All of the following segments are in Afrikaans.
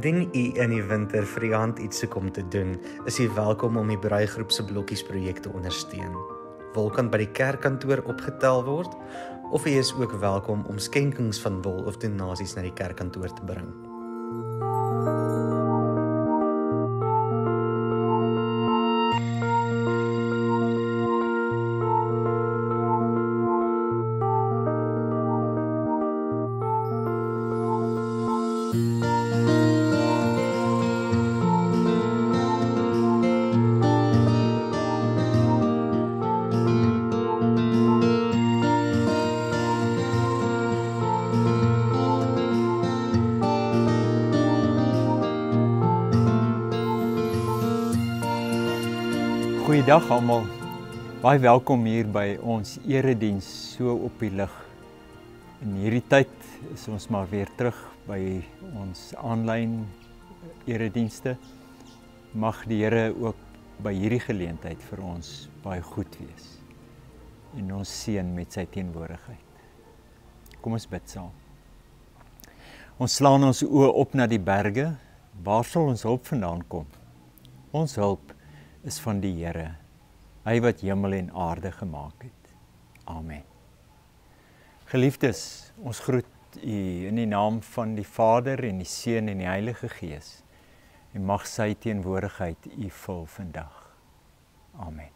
Indien u in die winter vir die hand iets soek om te doen, is u welkom om die Braaigroep se blokkiesprojek te ondersteun. Wol kan by die kerkkantoor opgetel word, of u is ook welkom om skenkings van wol of donasies na die kerkkantoor te bring. Goeiedag almal, baie welkom hier by ons erediens so op die lig. In hierdie tyd is ons maar weer terug by ons aanlyn eredienste. Mag die Here ook by hierdie geleentheid vir ons baie goed wees en ons seën met sy teenwoordigheid. Kom ons bid saam. Ons slaan ons oë op na die berge. Waar sal ons hulp vandaan kom? Ons hulp is van die Here, hy wat hemel en aarde gemaak het. Amen. Geliefdes, ons groet u in die naam van die Vader en die Seun en die Heilige Gees, en mag sy teenwoordigheid u vul vandag. Amen.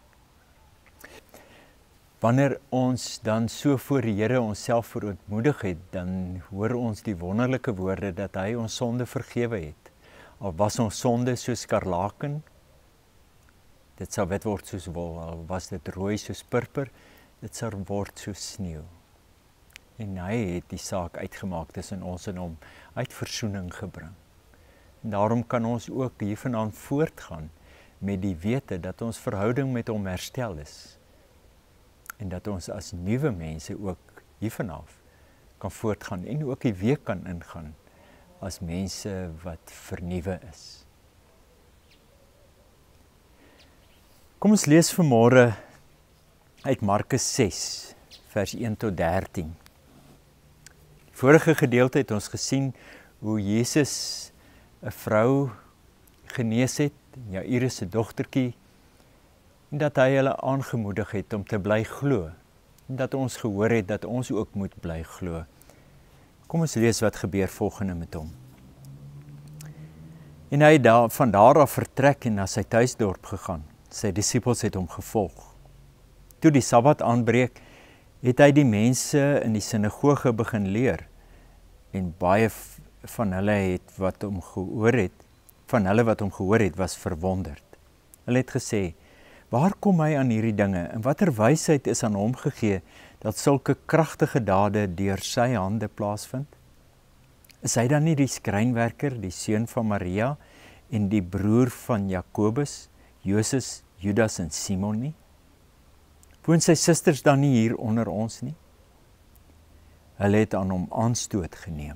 Wanneer ons dan so voor die Here onsself verootmoedig het, dan hoor ons die wonderlike woorde dat hy ons sonde vergewe het. Al was ons sonde soos skarlaken, dit sal wit word soos wol, al was dit rooi soos purper, dit sal word soos sneeu. En hy het die saak uitgemaak tussen ons en hom, uit versoening gebring. En daarom kan ons ook hiervandaan voortgaan met die wete dat ons verhouding met hom herstel is. En dat ons as nuwe mense ook hiervanaf kan voortgaan en ook die week kan ingaan as mense wat vernuwe is. Kom ons lees vanmôre uit Markus 6, vers 1 tot 13. Die vorige gedeelte het ons gesien hoe Jesus 'n vrou genees het, Jairus se dogtertjie, en dat hy hulle aangemoedig het om te bly glo, en dat ons gehoor het dat ons ook moet bly glo. Kom ons lees wat gebeur volgende met hom. En hy het van daar af vertrek en na sy tuisdorp gegaan. Sy disippels het hom gevolg. Toe die Sabbat aanbreek, het hy die mense in die sinagoge begin leer, en baie van hulle wat hom gehoor het, was verwonderd. Hulle het gesê, waar kom hy aan hierdie dinge, en watter wysheid is aan hom gegee, dat sulke kragtige dade deur sy hande plaasvind? Is hy dan nie die skrynwerker, die seun van Maria, en die broer van Jakobus, Joses, Judas en Simon nie? Woon sy susters dan nie hier onder ons nie? Hulle het aan hom aanstoot geneem.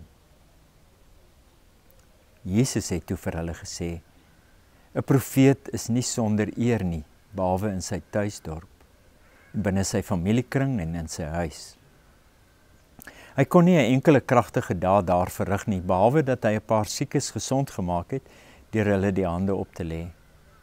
Jesus het toe vir hulle gesê, 'n profeet is nie sonder eer nie, behalwe in sy tuisdorp, binne sy familiekring en in sy huis. Hy kon nie 'n enkele kragtige daad daar verrig nie, behalwe dat hy 'n paar siekes gesond gemaak het, deur hulle die hande op te lê.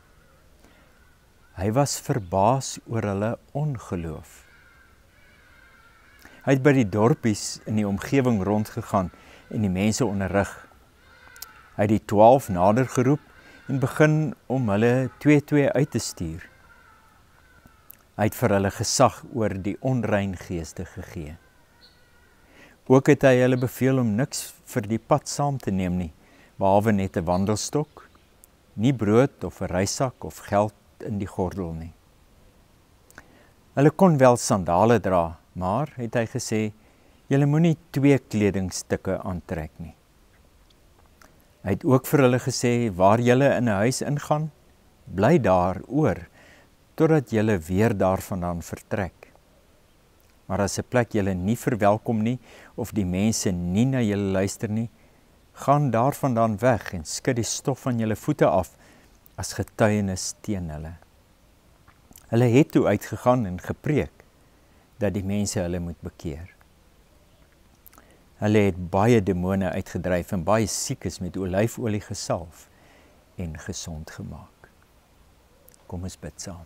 Hy was verbaas oor hulle ongeloof. Hy het by die dorpies in die omgewing rondgegaan en die mense onderrig. Hy het die 12 nader geroep en begin om hulle 2-2 uit te stuur. Hy het vir hulle gesag oor die onrein geeste gegee. Ook het hy hulle beveel om niks vir die pad saam te neem nie, behalwe net 'n wandelstok, nie brood of 'n reissak of geld in die gordel nie. Hulle kon wel sandale dra, maar, het hy gesê, julle moenie 2 kledingstukke aantrek nie. Hy het ook vir hulle gesê, waar julle in 'n huis ingaan, bly daar oor, totdat julle weer daarvandaan vertrek. Maar as 'n plek julle nie verwelkom nie, of die mense nie na julle luister nie, gaan daarvandaan weg en skud die stof van julle voete af, as getuienis teen hulle. Hulle het toe uitgegaan en gepreek, dat die mense hulle moet bekeer. Hulle het baie demone uitgedryf en baie siekes met olyfolie gesalf en gesond gemaak. Kom ons bid saam.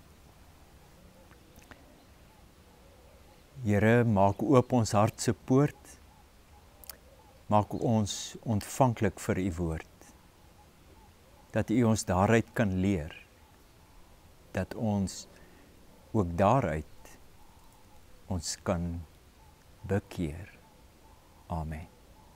Here, maak oop ons hart se poort. Maak ons ontvanklik vir u woord. Dat u ons daaruit kan leer. Dat ons ook daaruit ons kan bekeer. Amen.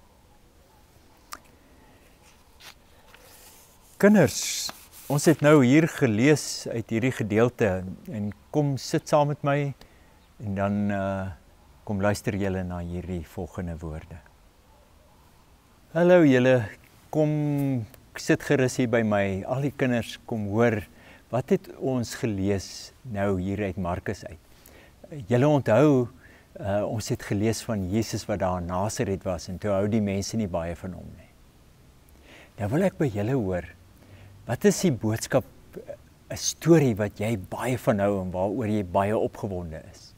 Kinders, ons het nou hier gelees uit hierdie gedeelte en kom sit saam met my en dan kom luister julle na hierdie volgende woorde. Hallo julle, kom sit gerus hier by my. Al die kinders kom hoor, wat het ons gelees nou hier uit Markus uit? Julle onthou, ons het gelees van Jesus wat daar in Nasaret was en toe hou die mense nie baie van hom nie. Nou wil ek by julle hoor, wat is die boodskap, 'n storie wat jy baie van hou en waaroor jy baie opgewonde is?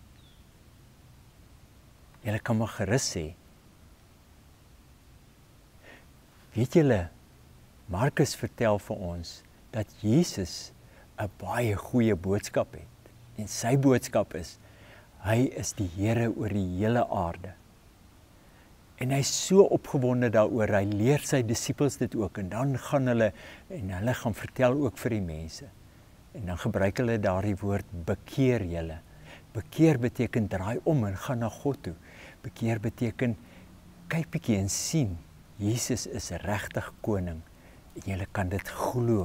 Julle kan maar gerus sê. Weet julle, Markus vertel vir ons dat Jesus 'n baie goeie boodskap het. En sy boodskap is, hy is die Here oor die hele aarde. En hy is so opgewonde daaroor, hy leer sy disippels dit ook, en dan gaan hulle gaan vertel ook vir die mense. En dan gebruik hulle daardie woord, bekeer julle. Bekeer beteken draai om en gaan na God toe. Bekeer beteken, kyk bietjie en sien, Jesus is regtig koning, en julle kan dit glo.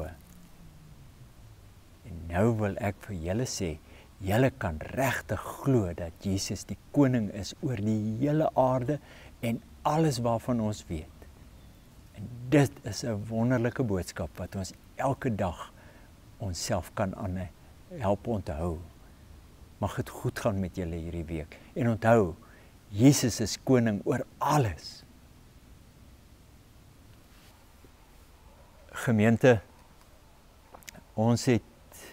En nou wil ek vir julle sê, julle kan regtig glo dat Jesus die koning is oor die hele aarde en alles waarvan ons weet. En dit is 'n wonderlike boodskap wat ons elke dag onsself kan help onthou. Mag dit goed gaan met julle hierdie week. En onthou, Jesus is koning oor alles. Gemeente, ons het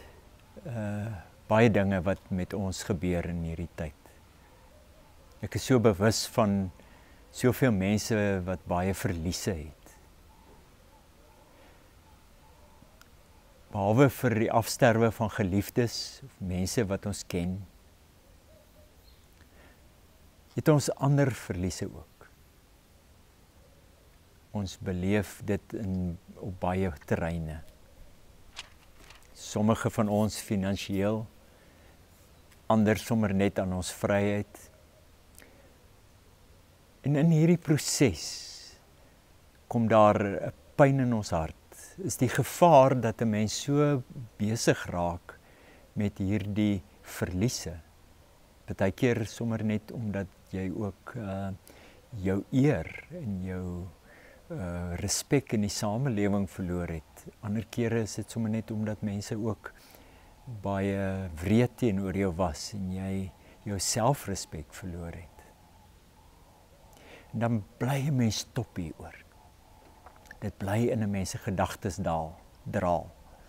baie dinge wat met ons gebeur in hierdie tyd. Ek is so bewus van soveel mense wat baie verliese het. Behalwe vir die afsterwe van geliefdes, of mense wat ons ken, het ons ander verliese ook. Ons beleef dit op baie terreine. Sommige van ons finansiëel, ander sommer net aan ons vryheid. En in hierdie proses kom daar 'n pyn in ons hart. Is die gevaar dat 'n mens so besig raak met hierdie verliese. Partykeer sommer net omdat jy ook jou eer en jou respek in die samelewing verloor het. Ander kere is dit sommer net omdat mense ook baie wreed teenoor jou was en jy jou selfrespek verloor het. En dan bly 'n mens stop hieroor. Dit bly in 'n mens se gedagtes draal.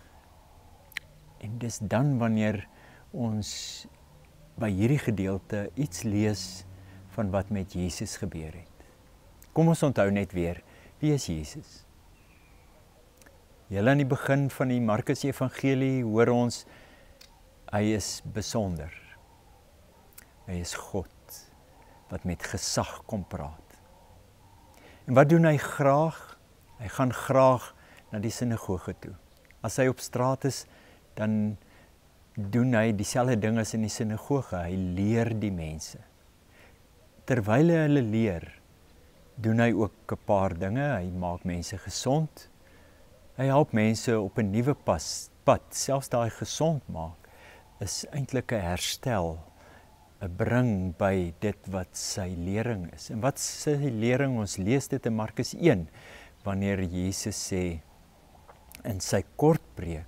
En dis dan wanneer ons by hierdie gedeelte iets lees van wat met Jesus gebeur het. Kom ons onthou net weer, wie is Jesus? Julle aan die begin van die Markus Evangelie hoor ons, hy is besonder. Hy is God wat met gesag kom praat. En wat doen hy graag? Hy gaan graag na die sinagoge toe. As hy op straat is, dan doen hy dieselfde ding as in die sinagoge. Hy leer die mense. Terwyl hy hulle leer, doen hy ook 'n paar dinge. Hy maak mense gesond. Hy help mense op 'n nuwe pad. Selfs daai gesond maak is eintlik 'n herstel, 'n bring by dit wat sy lering is. En wat sy lering, ons lees dit in Markus 1, wanneer Jesus sê in sy kort preek,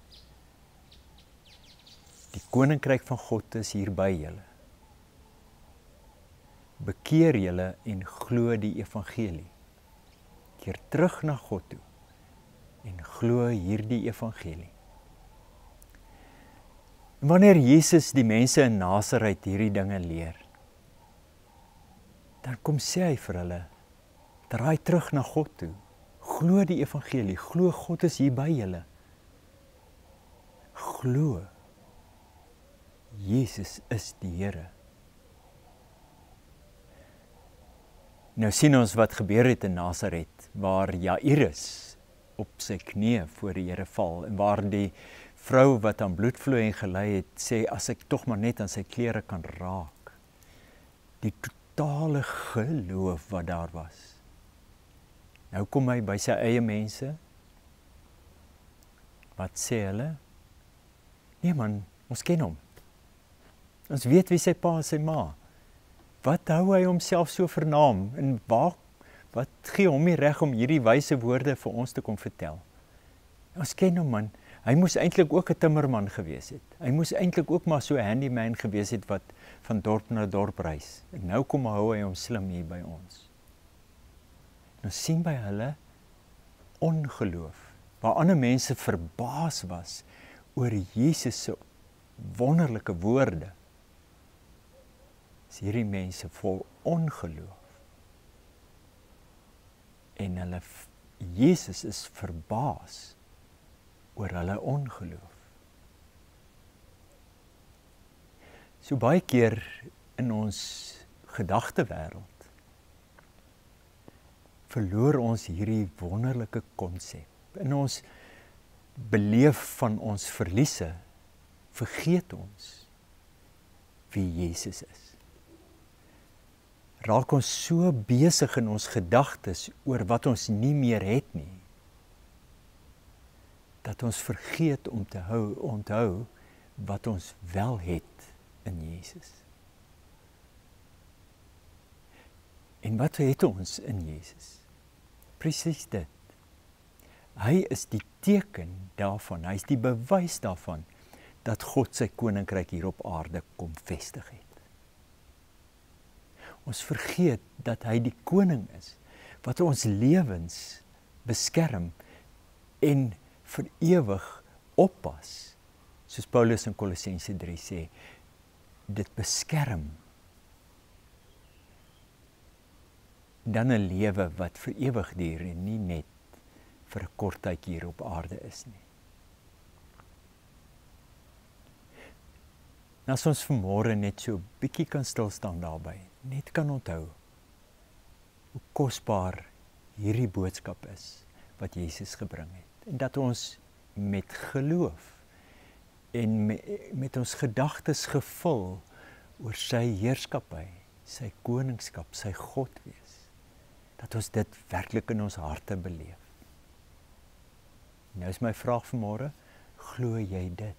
die koninkryk van God is hier by julle. Bekeer julle en glo die evangelie. Keer terug na God toe en glo hierdie evangelie. En wanneer Jesus die mense in Nasaret hierdie dinge leer, dan kom sê hy vir hulle, Draai terug na God toe. Glo die evangelie, glo God is hier by julle. Glo, Jesus is die Here. Nou sien ons wat gebeur het in Nasaret, waar Jairus op sy knieë voor die Here val, en waar die vrou wat aan bloedvloeiing gely het, sê, as ek tog maar net aan sy klere kan raak. Die totale geloof wat daar was. Nou kom hy by sy eie mense. Wat sê hulle? Nee man, ons ken hom. Ons weet wie sy pa en sy ma. Wat hou hy homself so vernaam? En wat gee hom die reg om hierdie wyse woorde vir ons te kom vertel? Ons ken hom man. Hy moes eintlik ook 'n timmerman gewees het. Hy moes eintlik ook maar so 'n handyman gewees het wat van dorp na dorp reis. En nou kom hou hy hom slim hier by ons. Nou sien by hulle ongeloof, waar ander mense verbaas was oor Jesus se wonderlike woorde. Is hierdie mense vol ongeloof. En Jesus is verbaas oor hulle ongeloof. So baie keer in ons gedagtewêreld verloor ons hierdie wonderlike konsep. In ons beleef van ons verliese, vergeet ons wie Jesus is. Raak ons so besig in ons gedagtes oor wat ons nie meer het nie, dat ons vergeet om te onthou wat ons wel het in Jesus. En wat het ons in Jesus? Presies dit. Hy is die teken daarvan, hy is die bewys daarvan, dat God sy koninkryk hier op aarde kom vestig het. Ons vergeet dat hy die koning is, wat ons lewens beskerm en vir ewig oppas, soos Paulus in Kolossense 3 sê, dit beskerm. Dan 'n lewe wat vir ewig duur en nie net vir 'n kort tydjie hier op aarde is nie. Nou as ons vanmôre net so 'n bietjie kan stil staan daarby, net kan onthou hoe kosbaar hierdie boodskap is wat Jesus gebring het. En dat ons met geloof en met ons gedagtes gevul oor sy heerskappy, sy koningskap, sy God wees, dat ons dit werklik in ons harte beleef. Nou is my vraag vanmôre, glo jy dit?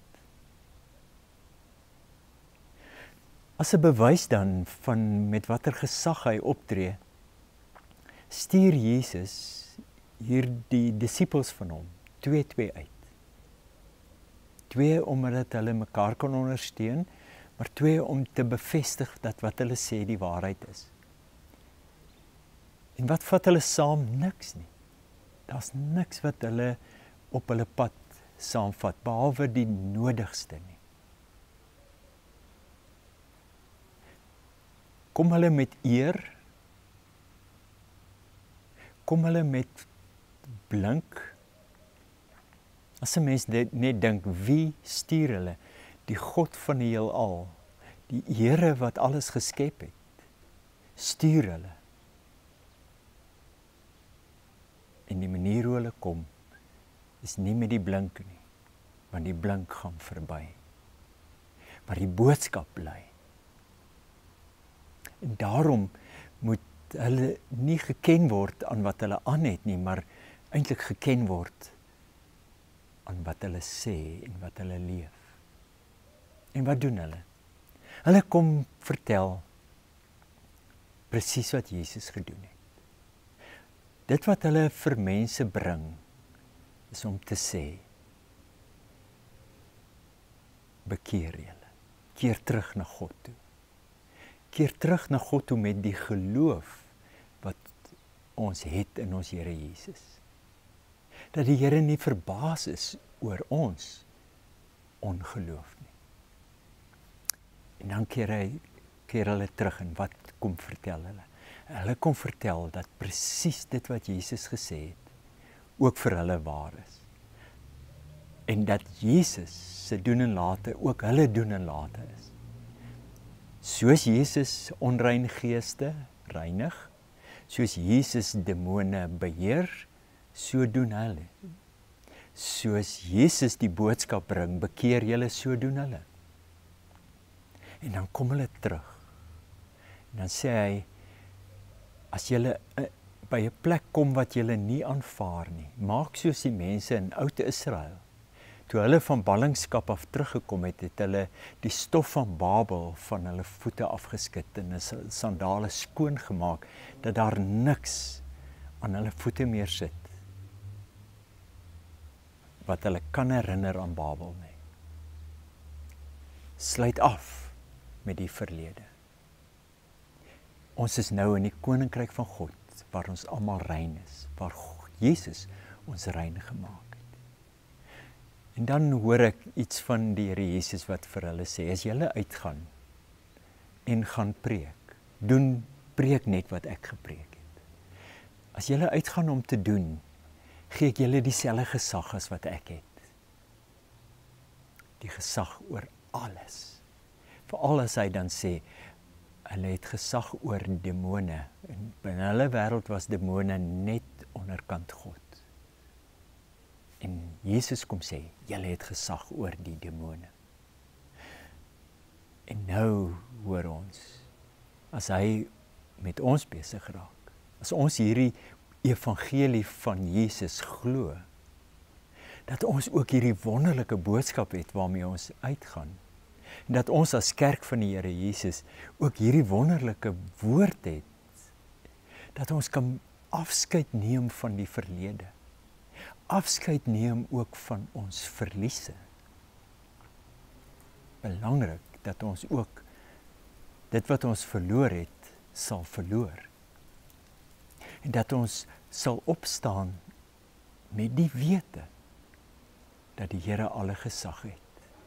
As 'n bewys dan van met watter gesag hy optree, stuur Jesus hierdie disippels van hom, 2 uit. 2 omdat hulle mekaar kan ondersteun, maar 2 om te bevestig dat wat hulle sê die waarheid is. En wat vat hulle saam? Niks nie. Daar's niks wat hulle op hulle pad saamvat, behalwe die nodigste nie. Kom hulle met eer? Kom hulle met blink? As 'n mens net dink, wie stuur hulle? Die God van die heelal, die Here wat alles geskep het, stuur hulle. En die manier hoe hulle kom, is nie met die blink nie, want die blink gaan verby. Maar die boodskap bly. En daarom moet hulle nie geken word aan wat hulle aan het nie, maar eintlik geken word aan wat hulle sê en wat hulle leef. En wat doen hulle? Hulle kom vertel presies wat Jesus gedoen het. Dit wat hulle vir mense bring, is om te sê, bekeer julle, keer terug na God toe. Keer terug na God toe met die geloof wat ons het in ons Here Jesus. Dat die Here nie verbaas is oor ons ongeloof nie. En dan keer hulle terug en wat kom vertel hulle? Hulle kon vertel dat presies dit wat Jesus gesê het, ook vir hulle waar is. En dat Jesus se doen en late ook hulle doen en late is. Soos Jesus onrein geeste reinig, soos Jesus demone beheer, so doen hulle. Soos Jesus die boodskap bring, bekeer julle, so doen hulle. En dan kom hulle terug. En dan sê hy, as julle by 'n plek kom wat julle nie aanvaar nie, maak soos die mense in Oud Israel. Toe hulle van ballingskap af teruggekom het, het hulle die stof van Babel van hulle voete afgeskit en hulle sandale skoon gemaak, dat daar niks aan hulle voete meer sit wat hulle kan herinner aan Babel nie. Sluit af met die verlede. Ons is nou in die koninkryk van God, waar ons almal rein is, waar Jesus ons rein gemaak het. En dan hoor ek iets van die Here Jesus wat vir hulle sê, as julle uitgaan en gaan preek, preek net wat ek gepreek het. As julle uitgaan om te doen, gee ek julle dieselfde gesag as wat ek het. Die gesag oor alles. Veral as hy dan sê, hulle het gesag oor demone. En binne hulle wêreld was demone net onderkant God. En Jesus kom sê, julle het gesag oor die demone. En nou hoor ons, as hy met ons besig raak, as ons hierdie evangelie van Jesus glo, dat ons ook hierdie wonderlike boodskap het waarmee ons uitgaan, en dat ons as kerk van die Here Jesus ook hierdie wonderlike woord het, dat ons kan afskeid neem van die verlede, afskeid neem ook van ons verliese. Belangrik dat ons ook dit wat ons verloor het, sal verloor. En dat ons sal opstaan met die wete dat die Here alle gesag het.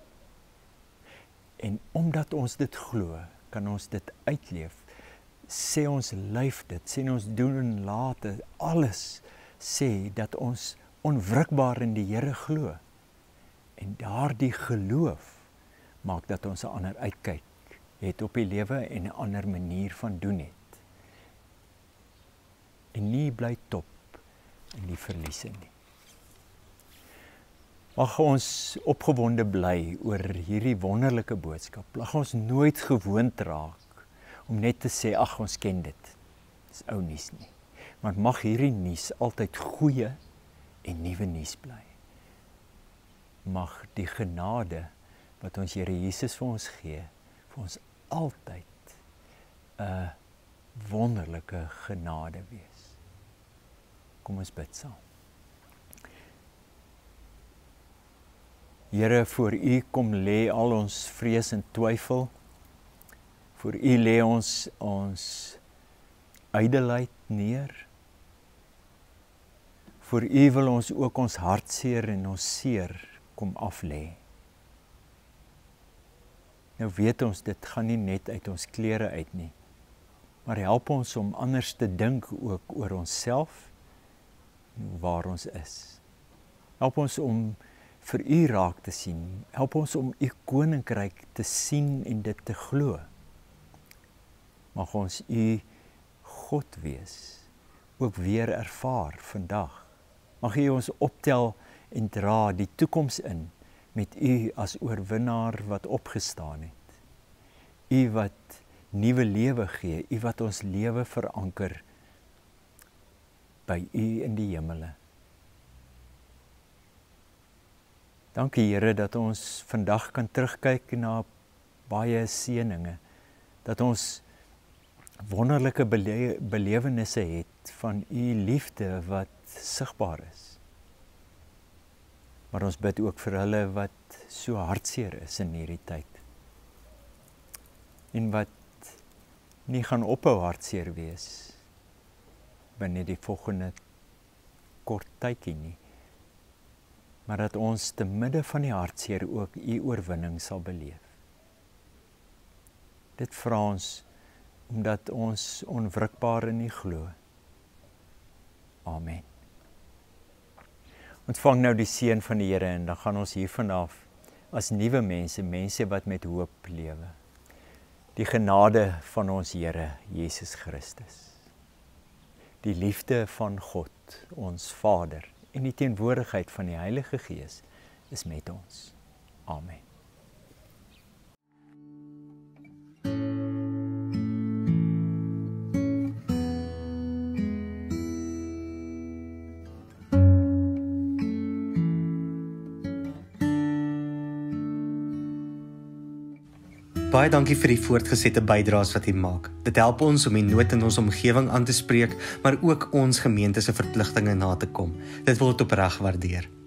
En omdat ons dit glo, kan ons dit uitleef. Sê ons lyf dit, sê ons doen en late, alles sê dat ons onwrikbaar in die Here glo. En daardie geloof maak dat ons 'n ander uitkyk het op die lewe en 'n ander manier van doen het. En nie bly top in die verliese nie. Mag ons opgewonde bly oor hierdie wonderlike boodskap. Mag ons nooit gewoond raak om net te sê, ag, ons ken dit. Dis ou nuus nie. Maar mag hierdie nuus altyd goeie en nuwe nuus bly. Mag die genade wat ons Here Jesus vir ons gee, vir ons altyd 'n wonderlike genade wees. Kom ons bid saam. Here, voor U kom lê al ons vrees en twyfel. Voor U lê ons ydelheid neer. Voor U wil ons ook ons hartseer en ons seer kom aflê. Nou weet ons, dit gaan nie net uit ons klere uit nie, maar help ons om anders te dink ook oor onsself en waar ons is. Help ons om vir U raak te sien. Help ons om U koninkryk te sien en dit te glo. Mag ons U God wees, ook weer ervaar vandag. Mag U ons optel en dra die toekoms in met U as oorwinnaar wat opgestaan het. U wat nuwe lewe gee, U wat ons lewe veranker by U in die hemele. Dankie Here dat ons vandag kan terugkyk na baie seëninge, dat ons wonderlike belewennisse het van U liefde wat sigbaar is. Maar ons bid ook vir hulle wat so hartseer is in hierdie tyd. En wat nie gaan ophou hartseer wees binne die volgende kort tydjie nie. Maar dat ons te midde van die hartseer ook U oorwinning sal beleef. Dit vra ons omdat ons onwrikbaar in U glo. Amen. Ontvang nou die seën van die Here en dan gaan ons hiervan af as nuwe mense wat met hoop lewe. Die genade van ons Here Jesus Christus, die liefde van God, ons Vader, en die teenwoordigheid van die Heilige Gees is met ons. Amen. Baie dankie vir die voortgesette bydraes wat jy maak. Dit help ons om die nood in ons omgewing aan te spreek, maar ook ons gemeente se verpligtinge na te kom. Dit word opreg waardeer.